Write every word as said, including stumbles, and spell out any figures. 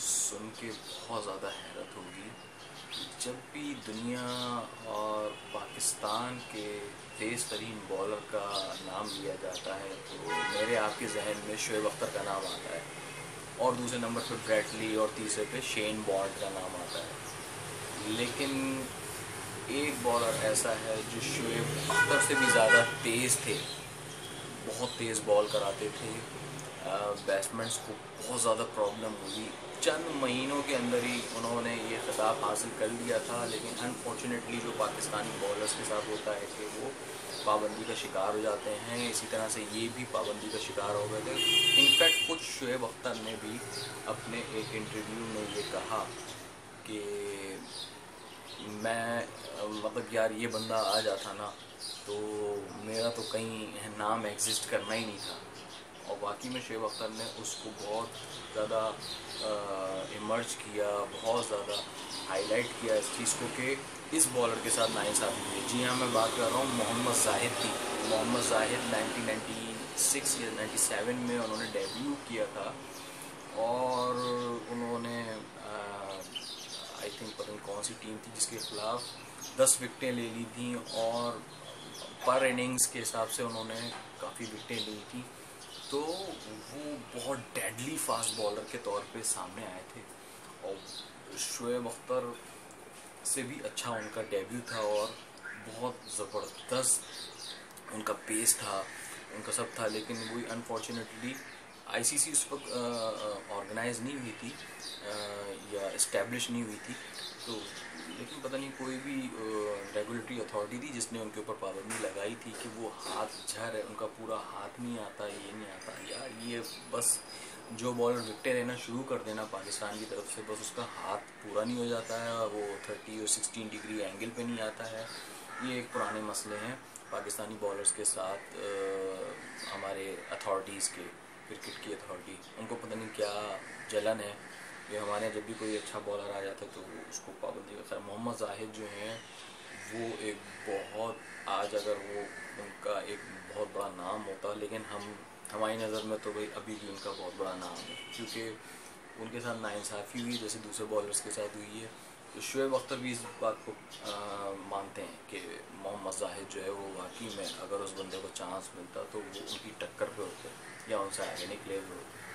सुन के बहुत ज़्यादा हैरत होगी। जब भी दुनिया और पाकिस्तान के तेज़ तरीन बॉलर का नाम लिया जाता है तो मेरे आपके जहन में शोएब अख्तर का नाम आता है, और दूसरे नंबर पे ब्रैडली और तीसरे पे शेन बॉन्ड का नाम आता है। लेकिन एक बॉलर ऐसा है जो शोएब अख्तर से भी ज़्यादा तेज़ थे, बहुत तेज़ बॉल कराते थे। बैट्समैन्स को बहुत ज़्यादा प्रॉब्लम हुई। चंद महीनों के अंदर ही उन्होंने ये खिताब हासिल कर लिया था, लेकिन अनफॉर्चुनेटली जो पाकिस्तानी बॉलर्स के साथ होता है कि वो पाबंदी का शिकार हो जाते हैं। इसी तरह से ये भी पाबंदी का शिकार हो गए थे। इनफैक्ट खुद शोएब अख्तर ने भी अपने एक इंटरव्यू में ये कहा कि मैं मतलब यार ये बंदा आ जाता ना तो मेरा तो कहीं नाम एग्जिस्ट करना ही नहीं था। और वाकई में शोएब अख्तर ने उसको बहुत ज़्यादा इमर्ज किया, बहुत ज़्यादा हाईलाइट किया इस चीज़ को कि इस बॉलर के साथ नाइंसाफ़ी हुई। जी हाँ, मैं बात कर रहा हूँ मोहम्मद जाहिद की। Mohammad Zahid nineteen ninety six या नाइंटी सेवन में उन्होंने डेब्यू किया था और उन्होंने आई थिंक पता नहीं कौन सी टीम थी जिसके ख़िलाफ़ दस विकटें ले ली थी और पर इनिंग्स के हिसाब से उन्होंने काफ़ी विकटें ली थी। तो वो बहुत डेडली फास्ट बॉलर के तौर पे सामने आए थे और शोएब अख्तर से भी अच्छा उनका डेब्यू था और बहुत ज़बरदस्त उनका पेस था, उनका सब था। लेकिन वही अनफॉर्चुनेटली आईसीसी उस वक्त ऑर्गेनाइज नहीं हुई थी आ, या इस्टेब्लिश नहीं हुई थी, तो लेकिन पता नहीं कोई भी रेगुलेटरी अथॉरिटी थी जिसने उनके ऊपर पाबंदी लगाई थी कि वो हाथ झर है, उनका पूरा हाथ नहीं आता, ये नहीं आता। यार ये बस जो बॉलर विकटें लेना शुरू कर देना पाकिस्तान की तरफ से, बस उसका हाथ पूरा नहीं हो जाता है, वो थर्टी और सिक्सटीन डिग्री एंगल पे नहीं आता है। ये एक पुराने मसले हैं पाकिस्तानी बॉलर्स के साथ। आ, हमारे अथॉरिटीज़ के, क्रिकेट की अथॉरिटी, उनको पता नहीं क्या जलन है कि हमारे जब भी कोई अच्छा बॉलर आ जाता है तो उसको पाबंदी का। मोहम्मद जाहिद जो हैं वो एक बहुत, आज अगर वो उनका एक बहुत बड़ा नाम होता, लेकिन हम हमारी नज़र में तो भाई अभी भी उनका बहुत बड़ा नाम है क्योंकि उनके साथ नाइंसाफ़ी हुई जैसे दूसरे बॉलर्स के साथ हुई है। तो शोएब अख्तर भी इस बात को आ, मानते हैं कि मोहम्मद जाहिद जो है वो वाकई में अगर उस बंदे को चांस मिलता तो वो उनकी टक्कर पे होते या उनसे आगे निकले हुए होते।